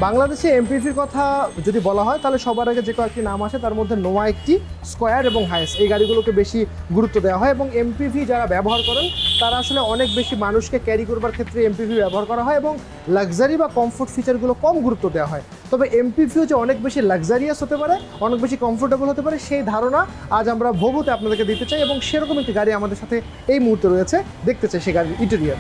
বাংলাদেশে এমপিভির কথা যদি বলা হয় তাহলে সবার আগে যে কয়েকটি নাম আসে তার মধ্যে নোয়া একটি, স্কয়ার এবং হায়েস এই গাড়িগুলোকে বেশি গুরুত্ব দেওয়া হয় এবং এমপিভি যারা ব্যবহার করেন তারা আসলে অনেক বেশি মানুষকে ক্যারি করবার ক্ষেত্রে এমপিভি ব্যবহার করা হয় এবং লাক্সারি বা কমফোর্ট ফিচারগুলো কম গুরুত্ব দেওয়া হয়। তবে এমপিভিও যে অনেক বেশি লাক্সারিয়াস হতে পারে, অনেক বেশি কমফোর্টেবল হতে পারে, সেই ধারণা আজ আমরা ভোভোতে আপনাদেরকে দিতে চাই এবং সেরকম একটি গাড়ি আমাদের সাথে এই মুহূর্তে রয়েছে, দেখতে চাই সেই গাড়ির ইন্টেরিয়র।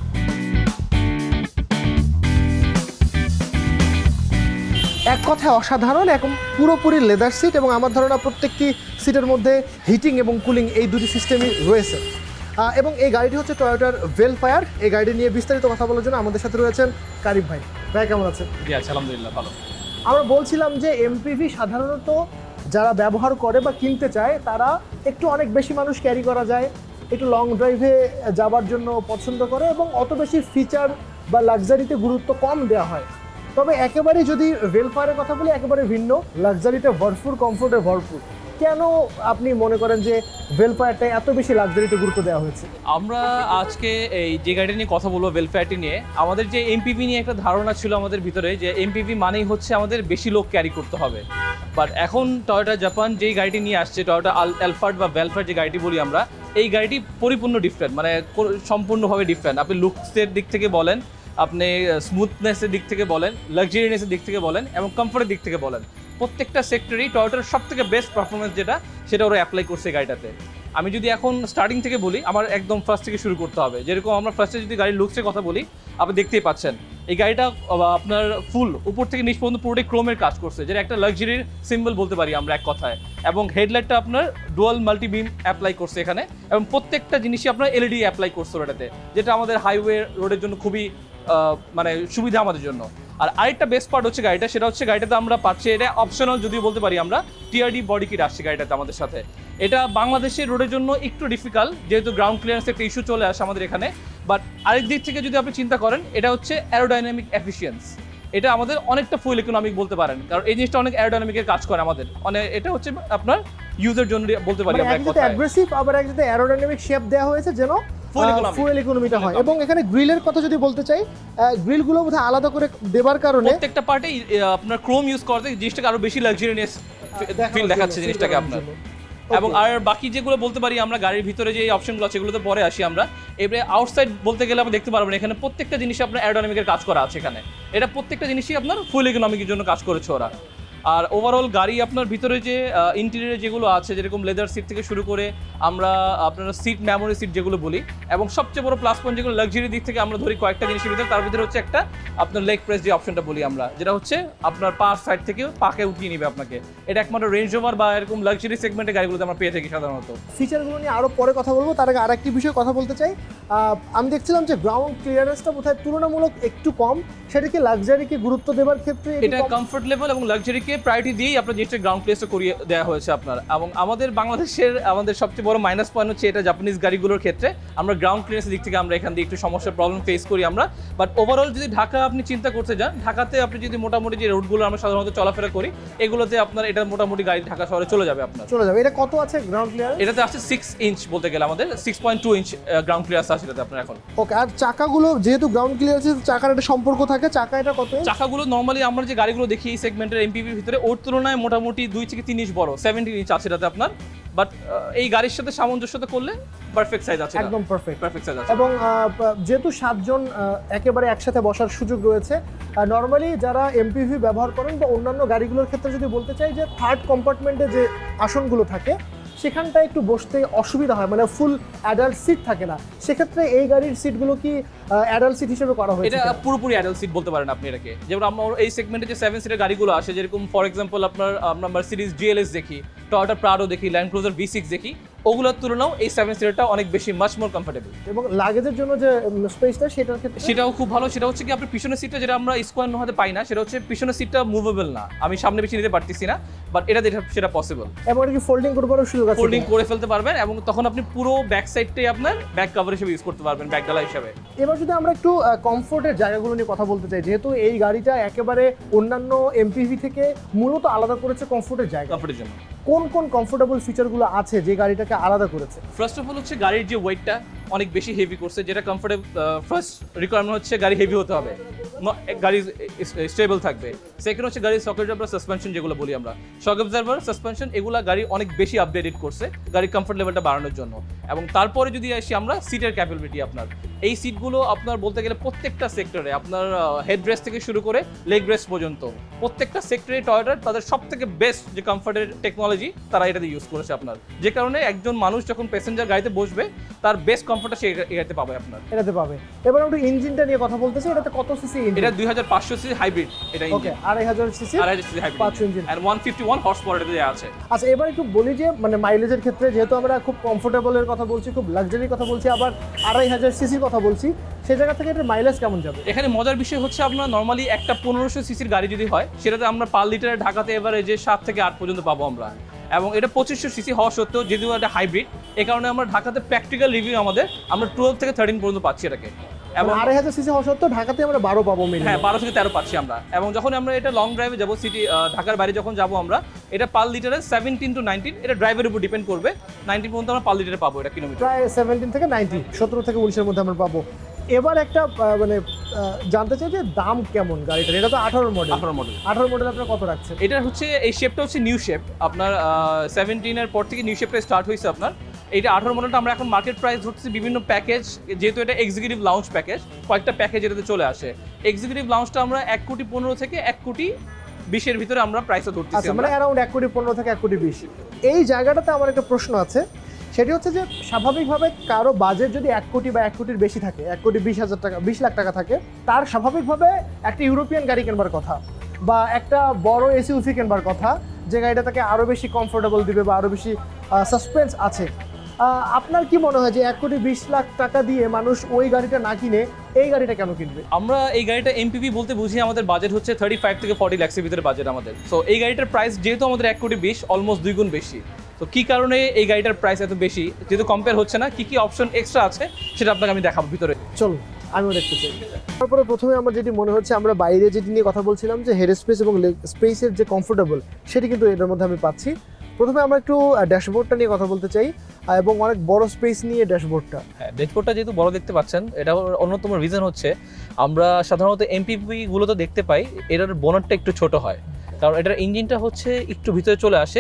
এক কথায় অসাধারণ, এখন পুরোপুরি লেদার সিট এবং আমার ধারণা প্রত্যেকটি সিটের মধ্যে হিটিং এবং কুলিং এই দুটি সিস্টেমই রয়েছে। এবং এই গাড়িটি হচ্ছে টয়োটার ভেলফায়ার। এই গাড়ি নিয়ে বিস্তারিত কথা বলার জন্য আমাদের সাথে রয়েছেন কারিম ভাই। ভাই কেমন আছেন? জি আলহামদুলিল্লাহ ভালো। আমরা বলছিলাম যে এমপিভি সাধারণত যারা ব্যবহার করে বা কিনতে চায় তারা একটু অনেক বেশি মানুষ ক্যারি করা যায়, একটু লং ড্রাইভে যাবার জন্য পছন্দ করে এবং অত বেশি ফিচার বা লাক্সারিতে গুরুত্ব কম দেওয়া হয়। তবে একেবারে যদি ভেলফায়ারের কথা বলি একেবারে ভিন্ন, লাক্সারিতে ভরপুর, কমফোর্টে ভরপুর। কেন আপনি মনে করেন যে ভেলফায়ারটা এত বেশি লাক্সারিতে গুরুত্ব দেওয়া হয়েছে? আমরা আজকে এই যে গাড়িটা নিয়ে কথা বলবো ভেলফায়ারটি নিয়ে, আমাদের যে এমপিভি নিয়ে একটা ধারণা ছিল আমাদের ভিতরে যে এমপিভি মানেই হচ্ছে আমাদের বেশি লোক ক্যারি করতে হবে। বাট এখন টয়োটা জাপান যেই গাড়িটি নিয়ে আসছে, টয়োটা অ্যালফার্ড বা ভেলফায়ার যে গাড়িটি বলি আমরা, এই গাড়িটি পরিপূর্ণ ডিফারেন্ট, মানে সম্পূর্ণভাবে ডিফারেন্ট। আপনি লুকসের দিক থেকে বলেন, আপনি স্মুথনেসের দিক থেকে বলেন, লাক্সারিনেসের দিক থেকে বলেন এবং কমফোর্টের দিক থেকে বলেন, প্রত্যেকটা সেক্টরেই টয়োটার সব থেকে বেস্ট পারফরমেন্স সেটা ওরা অ্যাপ্লাই করছে গাড়িটাতে। আমি যদি এখন স্টার্টিং থেকে বলি, আমার একদম ফার্স্ট থেকে শুরু করতে হবে। যেরকম আমরা ফার্স্টে যদি গাড়ির লুকসের কথা বলি, আপনি দেখতেই পাচ্ছেন এই গাড়িটা আপনার ফুল উপর থেকে নিচ পর্যন্ত পুরোটাই ক্রোমের কাজ করছে, যেটা একটা লাক্সারির সিম্বল বলতে পারি আমরা এক কথায়। এবং হেডলাইটটা আপনার ডুয়াল মাল্টিবিম অ্যাপ্লাই করছে এখানে এবং প্রত্যেকটা জিনিসই আপনার এলইডি অ্যাপ্লাই করছে ওটাতে, যেটা আমাদের হাইওয়ে রোডের জন্য খুবই মানে সুবিধা আমাদের জন্য। আর আরেকটা বেস্ট পার্ট হচ্ছে গাড়িটা, সেটা হচ্ছে গাড়িটাতে আমরা পাচ্ছি, এটা অপশনাল যদিও বলতে পারি আমরা, টিআরডি বডি কিট আসছে গাড়িটাতে আমাদের সাথে। এটা বাংলাদেশের রোডের জন্য একটু ডিফিকাল্ট, যেহেতু গ্রাউন্ড ক্লিয়ারেন্স একটা ইস্যু চলে আসে আমাদের এখানে। বাট আরেক দিক থেকে যদি আপনি চিন্তা করেন, এটা হচ্ছে অ্যারোডাইনামিক এফিসিয়েন্স। এটা আমাদের অনেকটা ফুয়েল ইকোনমিক বলতে পারেন, কারণ এই জিনিসটা অনেক অ্যারোডাইনামিকের কাজ করে আমাদের। মানে এটা হচ্ছে আপনার ইউজার জন্য বলতে পারি আমরা এক কথায় অ্যাগ্রেসিভ, আবার একসাথে অ্যারোডাইনামিক শেপ দেওয়া হয়েছে যেন ফুয়েল ইকোনমিটা হয়। এবং এখানে গ্রিলের কথা যদি বলতে চাই, গ্রিলগুলো বোধহয় আলাদা করে দেবার কারণে প্রত্যেকটা পার্টে আপনার ক্রোম ইউজ করতে জিনিসটাকে আরো বেশি লাক্সারিয়াস ফিল দেখাচ্ছে জিনিসটাকে আপনার। এবং আর বাকি যেগুলো বলতে পারি আমরা গাড়ির ভিতরে যে অপশনগুলো আছে এগুলোতে পরে আসি আমরা। এবারে আউটসাইড বলতে গেলে আমরা দেখতে পারবেন এখানে প্রত্যেকটা জিনিসে আপনার অ্যারোডাইনামিকের কাজ করা আছে এখানে। এটা প্রত্যেকটা জিনিসই আপনার ফুয়েল ইকোনমিকের জন্য কাজ করেছে ওরা। আর ওভারঅল গাড়ি আপনার ভিতরে যে ইন্টেরিয়রে যেগুলো আছে, যেরকম লেদার সিট থেকে শুরু করে আমরা আপনার সিট মেমোরি সিট যেগুলো বলি, এবং সবচেয়ে বড় প্লাস পয়েন্ট যেগুলো লাক্সারি দিক থেকে আমরা ধরি কয়েকটা জিনিসের ভিতরে, তার ভিতরে হচ্ছে একটা আপনার লেগ প্রেস যে অপশনটা বলি আমরা, যেটা হচ্ছে আপনার পার সাইড থেকে পাকে উঠিয়ে নিবে আপনাকে। এটা একমাত্র রেঞ্জ ওভার বা এরকম লাক্সারি সেগমেন্টের গাড়িগুলোতে আমরা পেয়ে থাকি সাধারণত। ফিচারগুলো নিয়ে আরও পরে কথা বলবো, তার আগে আরেকটি বিষয়ে কথা বলতে চাই। আমি দেখছিলাম যে গ্রাউন্ড ক্লিয়ারেন্সটা বোধহয় তুলনামূলক একটু কম, সেটাকে লাক্সারিকে গুরুত্ব দেওয়ার ক্ষেত্রে এটা কমফোর্ট লেভেল এবং লাক্সারিকে প্রায়োরিটি দিয়েই আপনার জিনিসটা গ্রাউন্ড ক্লিয়ারেন্সটা করিয়ে দেওয়া হয়েছে আপনার। এবং আমাদের বাংলাদেশের আমাদের সবচেয়ে বড় মাইনাস পয়েন্ট হচ্ছে এটা জাপানিজ গাড়িগুলোর ক্ষেত্রে আমরা গ্রাউন্ড ক্লিয়ারেন্সের দিক থেকে আমরা এখান দিয়ে একটু সমস্যার প্রবলেম ফেস করি আমরা। বাট ওভারঅল যদি ঢাকা আপনি চিন্তা করতে যান, ঢাকাতে আপনি যদি মোটামুটি যে রোডগুলো আমরা সাধারণত চলাফেরা করি, এগুলোতে আপনার এটা মোটামুটি গাড়ি ঢাকা শহরে চলে যাবে আপনার। চলে যাবে। এটা কত আছে গ্রাউন্ড ক্লিয়ারেন্স? এটাতে আছে 6 ইঞ্চ বলতে গেলে আমাদের 6.2 ইঞ্চ গ্রাউন্ড ক্লিয়ারেন্স আছে এটাতে আপনার এখন। ওকে। আর চাকাগুলো যেহেতু গ্রাউন্ড ক্লিয়ারেন্সের চাকার একটা সম্পর্ক থাকে, চাকা এটা কত? চাকাগুলো নর্মালি আমরা যে গাড়িগুলো দেখি এই সেগমেন্টের এমপিভির ভিতরে, ওর তুলনায় মোটামুটি 2 থেকে 3 ইঞ্চ বড়, 17 ইঞ্চ আছে এটাতে আপনার। বাট এই গাড়ির সাথে সামঞ্জস্যতা করলে পারফেক্ট সাইজ আছে, একদম পারফেক্ট সাইজ আছে। এবং যেহেতু 7 জন একেবারে একসাথে বসার সুযোগ রয়েছে, নর্মালি যারা এমপিভি ব্যবহার করেন বা অন্যান্য গাড়িগুলোর ক্ষেত্রে যদি বলতে চাই যে থার্ড কম্পার্টমেন্টে যে আসনগুলো থাকে সেখানটায় একটু বসতে অসুবিধা হয়, মানে ফুল অ্যাডাল্ট সিট থাকে না। সেক্ষেত্রে এই গাড়ির সিটগুলো কি অ্যাডাল্ট সিট হিসেবে করা হয়েছে? এটা পুরোপুরি অ্যাডাল্ট সিট বলতে পারেন আপনি এটাকে। যেমন আমরা এই সেগমেন্টে যে 7 সিটের গাড়িগুলো আসে, যেরকম ফর এক্সাম্পল আমরা মার্সিডিজ জিএলএস দেখি, টয়োটা প্রাডো দেখি, ল্যান্ড ক্রুজার V6 দেখি, ওগুলোর তুলনাও এই 7 সিটারটা অনেক বেশি মাচ মোর কমফোর্টেবল। এবং লাগেজের জন্য যে স্পেসটা সেটার ক্ষেত্রে সেটাও খুব ভালো। সেটা হচ্ছে কি আপনার পিছনের সিটটা যেটা আমরা স্কোয়ার নোহাতে পাই না, সেটা হচ্ছে পিছনের সিটটা মুভেবল না, আমি সামনে পিছিয়ে নিতে পারতেছি না, বাট এটা সেটা পসিবল। এবং এটা কি ফোল্ডিং করবারও সুযোগ আছে? ফোল্ডিং করে ফেলতে পারবেন এবং তখন আপনি পুরো ব্যাক সাইডটাই আপনার ব্যাক কভার হিসেবে ইউজ করতে পারবেন, ব্যাক ডালা হিসেবে। এবার যদি আমরা একটু কমফোর্টের জায়গাগুলো নিয়ে কথা বলতে চাই, যেহেতু এই গাড়িটা একেবারে অন্যান্য এমপিভি থেকে মূলত আলাদা করেছে কমফোর্টের জায়গা, কমফোর্টের জন্য কোন কোন কমফোর্টেবল ফিচারগুলো আছে যে গাড়িটাকে আলাদা করেছে? ফার্স্ট অফ অল হচ্ছে গাড়ির যে ওয়েটটা অনেক বেশি হেভি করছে, যেটা কমফোর্টেবল। ফার্স্ট রিকোয়ারমেন্ট হচ্ছে গাড়ি হেভি হতে হবে। গাড়ি স্টেবল থাকবে। সেকেন্ড হচ্ছে গাড়ির শক অ্যাবজর্ভার সাসপেনশন যেগুলো বলি আমরা, শক অ্যাবজর্ভার সাসপেনশন এগুলো গাড়ি অনেক বেশি আপডেটেড করছে গাড়ির কমফর্ট লেভেলটা বাড়ানোর জন্য। এবং তারপরে যদি আসি আমরা সিটের ক্যাপাবিলিটি, আপনার এই সিটগুলো আপনার বলতে গেলে প্রত্যেকটা সেক্টরে আপনার হেড রেস্ট থেকে শুরু করে লেগ রেস্ট পর্যন্ত প্রত্যেকটা সেক্টরে টয়োটার তাদের সব থেকে বেস্ট যে কমফর্টের টেকনোলজি তারা এটাতে ইউজ করেছে আপনার, যে কারণে একজন মানুষ যখন প্যাসেঞ্জার গাড়িতে বসবে তার বেস্ট কমফর্টটা সে এটাতে পাবে আপনার, এটাতে পাবে। এবার আমরা ইঞ্জিনটা নিয়ে কথা বলতেছি, এটাতে কত সিসি ইঞ্জিন? এটা 2500 সিসি হাইব্রিড, এটা ইঞ্জিন 2500 সিসি হাইব্রিড 5 ইঞ্জিন আর 151 হর্স পাওয়ার এটাতে আছে। আচ্ছা এবার একটু বলি যে মানে মাইলেজের ক্ষেত্রে যেহেতু আমরা খুব কমফোর্টেবলের কথা বলছি, খুব লাক্সারির কথা বলছি, আবার 2500 সিসির কথা বলছি, সেই জায়গা থেকে এটার মাইলেজ কেমন যাবে? এখানে মজার বিষয় হচ্ছে আপনার নরমালি একটা 1500 সিসির গাড়ি যদি হয় সেটাতে আমরা পার লিটারে ঢাকাতে এভারেজে 7 থেকে 8 পর্যন্ত পাবো আমরা, এবং এটা 2500 সিসি হওয়া সত্ত্বেও যেহেতু এটা হাইব্রিড এই কারণে আমরা ঢাকাতে প্র্যাকটিক্যাল রিভিউ আমাদের আমরা 12 থেকে 13 পর্যন্ত পাচ্ছি এটাকে। এবং 2500 সিসি হওয়া সত্ত্বেও ঢাকাতে আমরা 12 পাবো মিনিমাম। হ্যাঁ 12 থেকে 13 পাচ্ছি আমরা। এবং যখন আমরা এটা লং ড্রাইভে যাবো সিটি ঢাকার বাইরে যখন যাবো আমরা, এটা পার লিটারে 17 to 19, এটা ড্রাইভের উপর ডিপেন্ড করবে, 19 পর্যন্ত আমরা পার লিটারে পাবো এটা কিলোমিটার, প্রায় 17 থেকে 90, 17 থেকে 19 এর মধ্যে আমরা পাবো। এবার একটা মানে জানতে চাই যে দাম কেমন গাড়িটার? এটা তো 18 মডেল। 18 মডেল আপনারা কত রাখছেন? এটা হচ্ছে এই শেপটা হচ্ছে নিউ শেপ, আপনার 17 এর পর থেকে নিউ শেপটা স্টার্ট হয়েছে আপনার। এইটা 18 মডেলটা আমরা এখন মার্কেট প্রাইস ধরতেছি বিভিন্ন প্যাকেজ, যেহেতু এটা এক্সিকিউটিভ লাউঞ্জ প্যাকেজ, কয়েকটা প্যাকেজ এটাতে চলে আসে। এক্সিকিউটিভ লাউঞ্জটা আমরা 1,15,00,000 থেকে 1,20,00,000 এর ভিতরে আমরা প্রাইসটা ধরতেছি, মানে অ্যারাউন্ড 1,15,00,000 থেকে 1,20,00,000। এই জায়গাটাতে আমার একটা প্রশ্ন আছে, সেটি হচ্ছে যে স্বাভাবিকভাবে কারো বাজেট যদি 1 কোটি বা 1 কোটির বেশি থাকে, 1,20,000 টাকা 20 লাখ টাকা থাকে, তার স্বাভাবিকভাবে একটা ইউরোপিয়ান গাড়ি কেনবার কথা বা একটা বড় এসইউভি কেনবার কথা, যে গাড়িটা তাকে আরও বেশি কমফোর্টেবল দিবে বা আরও বেশি সাসপেন্স আছে। আপনার কি মনে হয় যে 1,20,00,000 টাকা দিয়ে মানুষ ওই গাড়িটা না কিনে এই গাড়িটা কেন কিনবে? আমরা এই গাড়িটা এমপিভি বলতে বুঝি আমাদের বাজেট হচ্ছে 35 থেকে 40 লাখের ভিতরে বাজেট আমাদের। সো এই গাড়িটার প্রাইস যেহেতু আমাদের 1,20,00,000 অলমোস্ট 2 গুণ বেশি। তো কী কারণে এই গাড়িটার প্রাইস এত বেশি, যেহেতু কম্পেয়ার হচ্ছে না, কী অপশন এক্সট্রা আছে সেটা আপনাকে আমি দেখাবো ভিতরে। চলুন আমিও দেখতে চাই। তারপরে প্রথমে আমার যেটি মনে হচ্ছে, আমরা বাইরে যেটি নিয়ে কথা বলছিলাম যে হেড স্পেস এবং লেগ স্পেসের যে কমফোর্টেবল, সেটি কিন্তু এটার মধ্যে আমি পাচ্ছি। প্রথমে আমরা একটু ড্যাশবোর্ডটা নিয়ে কথা বলতে চাই, এবং অনেক বড় স্পেস নিয়ে ড্যাশবোর্ডটা। হ্যাঁ, ড্যাশবোর্ডটা যেহেতু বড় দেখতে পাচ্ছেন, এটা অন্যতম রিজন হচ্ছে আমরা সাধারণত এমপিভি গুলো তো দেখতে পাই এটার বোনারটা একটু ছোট হয়, কারণ এটার ইঞ্জিনটা হচ্ছে একটু ভিতরে চলে আসে,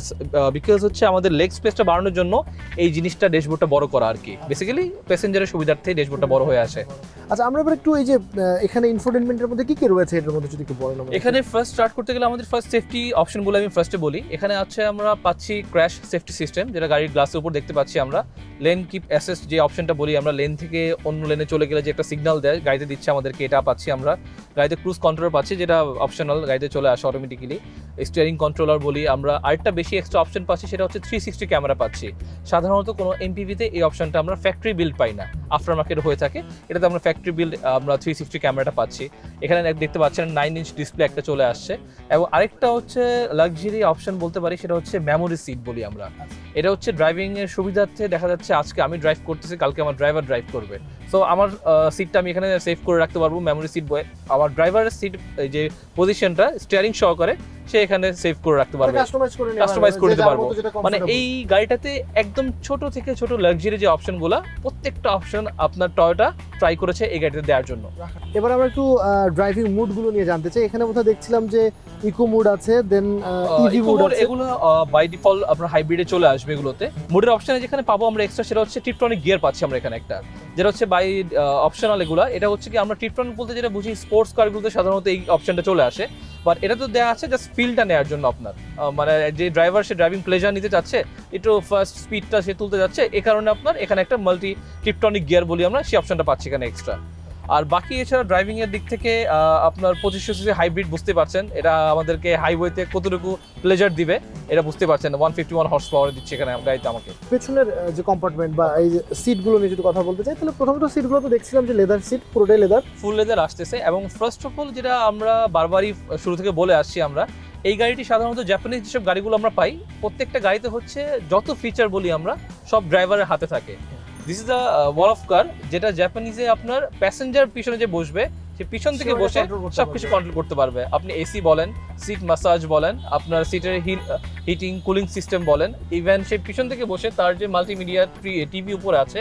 বিকজ হচ্ছে আমাদের লেগ স্পেসটা বাড়ানোর জন্য এই জিনিসটা ড্যাশবোর্ডটা বড় করা আর কি, বেসিক্যালি প্যাসেঞ্জারের সুবিধার্থে ড্যাশবোর্ডটা বড় হয়ে আসে। আচ্ছা আমরা এবার একটু এই যে এখানে ইনফোটেইনমেন্টের মধ্যে কি কি রয়েছে এটার মধ্যে যদি একটু বলেন। এখানে ফার্স্ট স্টার্ট করতে গেলে আমাদের ফার্স্ট সেফটি অপশনগুলো আমি ফার্স্টে বলি। এখানে আছে আমরা পাচ্ছি ক্র্যাশ সেফটি সিস্টেম, যেটা গাড়ির গ্লাসের উপর দেখতে পাচ্ছি আমরা। লেন কিপ অ্যাসেস যে অপশনটা বলি আমরা, লেন থেকে অন্য লেনে চলে গেলে যে একটা সিগন্যাল দেয় গাড়িতে দিচ্ছে আমাদেরকে, এটা পাচ্ছি আমরা। গাড়িতে ক্রুজ কন্ট্রোলার পাচ্ছি, যেটা অপশনাল, গাড়িতে চলে আসে অটোমেটিক্যালি। স্টিয়ারিং কন্ট্রোলার বলি আমরা, আরেকটা বেশি এক্সট্রা অপশন পাচ্ছি, সেটা হচ্ছে 360 ক্যামেরা পাচ্ছি। সাধারণত কোনো এমপিভিতে এই অপশনটা আমরা ফ্যাক্টরি বিল্ড পাই না, আফটার মার্কেট হয়ে থাকে, এটাতে আমরা ফ্যাক্টরি বিল্ড আমরা 360 ক্যামেরাটা পাচ্ছি। এখানে দেখতে পাচ্ছেন 9 ইঞ্চ ডিসপ্লে একটা চলে আসছে। এবং আরেকটা হচ্ছে লাক্সারি অপশন বলতে পারি, সেটা হচ্ছে মেমোরি সিট বলি আমরা। এটা হচ্ছে ড্রাইভিং এর সুবিধার্থে, দেখা যাচ্ছে আজকে আমি ড্রাইভ করতেছি, কালকে আমার ড্রাইভার ড্রাইভ করবে, সো আমার সিটটা আমি এখানে সেভ করে রাখতে পারবো মেমোরি সিট বয়ে। আমার ড্রাইভারের সিট যে পজিশনটা স্টিয়ারিং সহকারে সে এখানে সেভ করে রাখতে পারবে, কাস্টমাইজ করে দিতে পারবো। মানে এই গাড়িটাতে একদম ছোট থেকে ছোট লাক্সারি যে অপশনগুলো, প্রত্যেকটা অপশন আপনার টয়োটা ট্রাই করেছে এই গাড়িতে দেওয়ার জন্য। এবার আমরা একটু ড্রাইভিং মুডগুলো নিয়ে জানতে চাই। এখানে কোথাও দেখছিলাম যে ইকো মুড আছে, দেন ইভি মুড আছে। এগুলো বাই ডিফল্ট আপনার হাইব্রিডে চলে আসবে। এগুলোতে মুডের অপশনে যেখানে পাবো আমরা এক্সট্রা, সেটা হচ্ছে টিপটনিক গিয়ার পাচ্ছি আমরা এখানে একটা, যেটা হচ্ছে বাই অপশনাল। এগুলো এটা হচ্ছে কি আমরা টিপটনিক বলতে যেটা বুঝি, স্পোর্টস কারগুলোতে সাধারণত এই অপশনটা চলে আসে, বাট এটা তো দেওয়া আছে জাস্ট ফিলটা নেওয়ার জন্য আপনার, মানে যে ড্রাইভার সে ড্রাইভিং প্লেজার নিতে চাচ্ছে, একটু ফার্স্ট স্পিডটা সে তুলতে যাচ্ছে, এই কারণে আপনার এখানে একটা মাল্টি টিপটনিক গিয়ার বলি আমরা, সেই অপশনটা পাচ্ছি এখানে এক্সট্রা। আর বাকি এছাড়া ড্রাইভিং এর দিক থেকে আপনার 2500 সিসি হাইব্রিড বুঝতে পারছেন, এটা আমাদেরকে হাইওয়েতে কতটুকু প্লেজার দিবে এটা বুঝতে পারছেন। 151 হর্স পাওয়ার দিচ্ছে এখানে গাড়িতে আমাকে। পেছনের যে কম্পার্টমেন্ট বা এই যে সিটগুলো নিয়ে যদি কথা বলতে চাই, তাহলে প্রথমত সিটগুলো তো দেখছিলাম যে লেদার সিট, পুরোটাই লেদার, ফুল লেদার আসতেছে। এবং ফার্স্ট অফ অল যেটা আমরা বারবারই শুরু থেকে বলে আসছি, আমরা এই গাড়িটি সাধারণত জাপানিজ যেসব গাড়িগুলো আমরা পাই, প্রত্যেকটা গাড়িতে হচ্ছে যত ফিচার বলি আমরা সব ড্রাইভারের হাতে থাকে। This is the wall of car, যেটা জাপানিজে আপনার প্যাসেঞ্জার পিছনে যে বসবে সে পিছন থেকে বসে সবকিছু কন্ট্রোল করতে পারবে। আপনি এসি বলেন, সিট ম্যাসাজ বলেন, আপনার সিটের হিটিং কুলিং সিস্টেম বলেন, ইভেন সে পিছন থেকে বসে তার যে মাল্টিমিডিয়া টিভি উপরে আছে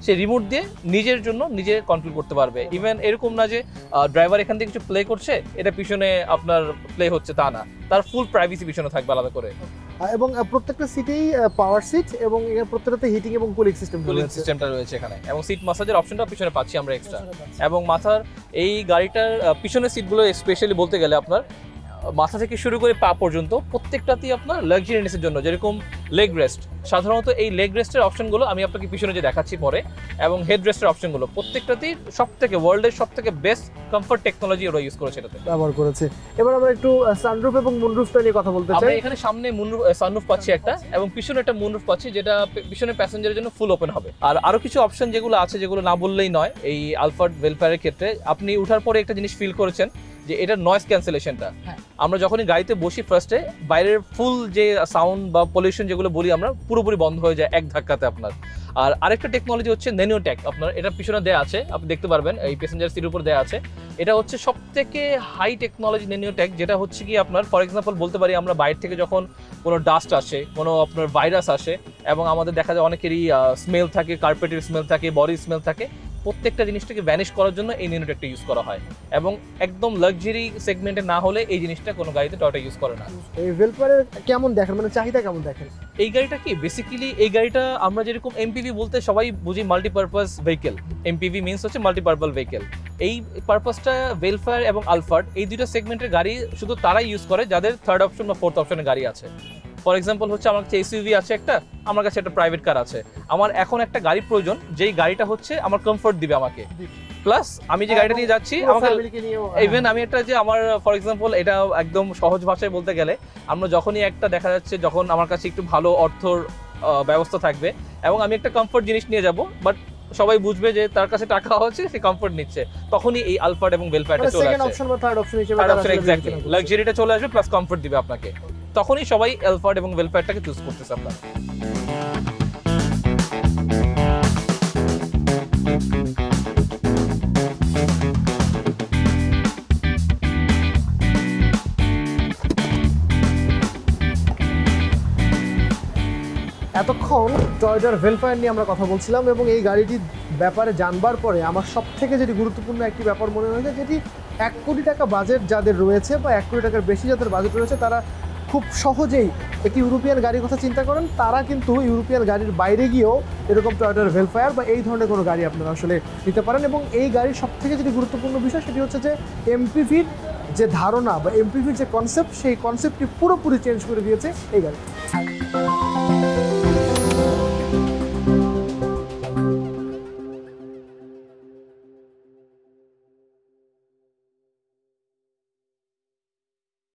সে রিমোট দিয়ে নিজের জন্য নিজে কন্ট্রোল করতে পারবে। ইভেন এরকম না যে ড্রাইভার এখান থেকে কিছু প্লে করছে, এটা পিছনে আপনার প্লে হচ্ছে তা না, তার ফুল প্রাইভেসি পিছনে থাকবে আলাদা করে। এবং প্রত্যেকটা সিটেই পাওয়ার সিট এবং এখানে প্রত্যেকটাতে হিটিং এবং কুলিং সিস্টেমটা রয়েছে এখানে, এবং সিট মাসাজের অপশনটা পিছনে পাচ্ছি আমরা এক্সট্রা। এবং মাথার এই গাড়িটার পিছনের সিটগুলো স্পেশালি বলতে গেলে আপনার মাথা থেকে শুরু করে পা পর্যন্ত প্রত্যেকটাতেই আপনার লাক্সারিনেসের জন্য, যেরকম লেগ রেস্ট, সাধারণত এই লেগ রেস্টের অপশনগুলো আমি আপনাকে পিছনে যে দেখাচ্ছি পরে, এবং হেড রেস্টের অপশনগুলো প্রত্যেকটাতেই সবথেকে ওয়ার্ল্ডের সবথেকে বেস্ট কমফর্ট টেকনোলজি ওরা ইউজ করেছে, এটাতে ব্যবহার করেছে। এবার আমরা একটু সানরুফ এবং মুনরুফটা নিয়ে কথা বলতে চাই। আমরা এখানে সামনে সানরুফ পাচ্ছি একটা, এবং পিছনে একটা মুনরুফ পাচ্ছি, যেটা পিছনে প্যাসেঞ্জারের জন্য ফুল ওপেন হবে। আর আরো কিছু অপশন যেগুলো আছে, যেগুলো না বললেই নয়, এই আলফার্ড ভেলফায়ারের ক্ষেত্রে আপনি উঠার পরে একটা জিনিস ফিল করেছেন যে এটার নয়েজ ক্যান্সেলেশনটা। আমরা যখনই গাড়িতে বসি ফার্স্টে বাইরের ফুল যে সাউন্ড বা পলিউশন যেগুলো বলি আমরা, পুরোপুরি বন্ধ হয়ে যায় এক ধাক্কাতে আপনার। আর আরেকটা টেকনোলজি হচ্ছে ন্যানোটেক, আপনার এটা পিছনে দেয়া আছে, আপনি দেখতে পারবেন এই প্যাসেঞ্জার সিটের উপর দেয়া আছে। এটা হচ্ছে সবথেকে হাই টেকনোলজি ন্যানোটেক, যেটা হচ্ছে কি আপনার ফর এক্সাম্পল বলতে পারি আমরা বাইরে থেকে যখন কোনো ডাস্ট আসে, কোনো আপনার ভাইরাস আসে, এবং আমাদের দেখা যায় অনেকেরই স্মেল থাকে, কার্পেটের স্মেল থাকে, বডি স্মেল থাকে, প্রত্যেকটা জিনিসটাকে ভ্যানিশ করার জন্য এই ন্যানোটেকটা ইউজ করা হয়। এবং একদম লাক্সারি সেগমেন্টে না হলে এই জিনিসটা কোনো গাড়িতে টয়োটা ইউজ করে না। এই ভেলফায়ারের কেমন দেখেন, মানে চাহিদা কেমন দেখেন? এই গাড়িটা কি বেসিক্যালি, এই গাড়িটা আমরা যেরকম এমপিভি বলতে সবাই বুঝি মাল্টিপারপাস ভেহিকেল, এমপিভি মিনস হচ্ছে মাল্টিপারপাস ভেহিকেল। এই পারপাসটা ভেলফায়ার এবং আলফার্ড এই দুটো সেগমেন্টের গাড়ি শুধু তারাই ইউজ করে যাদের থার্ড অপশন বা ফোর্থ অপশনের গাড়ি আছে। ফর এক্সাম্পল হচ্ছে আমার কাছে এসইউভি আছে একটা, আমার কাছে একটা প্রাইভেট কার আছে, আমার এখন একটা গাড়ি প্রয়োজন যেই গাড়িটা হচ্ছে আমার কমফোর্ট দিবে আমাকে, প্লাস আমি যে গাড়িটা নিয়ে যাচ্ছি আমাকে ইভেন আমি একটা যে আমার ফর এক্সাম্পল এটা একদম সহজ ভাষায় বলতে গেলে, আমরা যখনই একটা দেখা যাচ্ছে যখন আমার কাছে একটু ভালো অর্থর ব্যবস্থা থাকবে এবং আমি একটা কমফোর্ট জিনিস নিয়ে যাব, বাট সবাই বুঝবে যে তার কাছে টাকা হচ্ছে, সে কমফোর্ট নিচ্ছে, তখনই এই আলফার্ড এবং ভেলফায়ারটা চলে আসে। সেকেন্ড অপশন বা থার্ড অপশন হিসেবে এক্স্যাক্টলি লাক্সারিটা চলে আসবে প্লাস কমফোর্ট দিবে আপনাকে, তখনই সবাই আলফার্ড এবং ভেলফায়ারটাকে চুজ করতেছে আপনার। এতক্ষণ টয়োটার ভেলফায়ার নিয়ে আমরা কথা বলছিলাম, এবং এই গাড়িটির ব্যাপারে জানবার পরে আমার সবথেকে যেটি গুরুত্বপূর্ণ একটি ব্যাপার মনে হয়েছে, যেটি 1 কোটি টাকা বাজেট যাদের রয়েছে বা 1 কোটি টাকার বেশি যাদের বাজেট রয়েছে, তারা খুব সহজেই একটি ইউরোপিয়ান গাড়ির কথা চিন্তা করেন, তারা কিন্তু ইউরোপিয়ান গাড়ির বাইরে গিয়েও এরকম টয়োটার ভেলফায়ার বা এই ধরনের কোনো গাড়ি আপনারা আসলে নিতে পারেন। এবং এই গাড়ির সবথেকে যেটি গুরুত্বপূর্ণ বিষয় সেটি হচ্ছে যে এমপিভির যে ধারণা বা এমপিভির যে কনসেপ্ট, সেই কনসেপ্টটি পুরোপুরি চেঞ্জ করে দিয়েছে এই গাড়ি।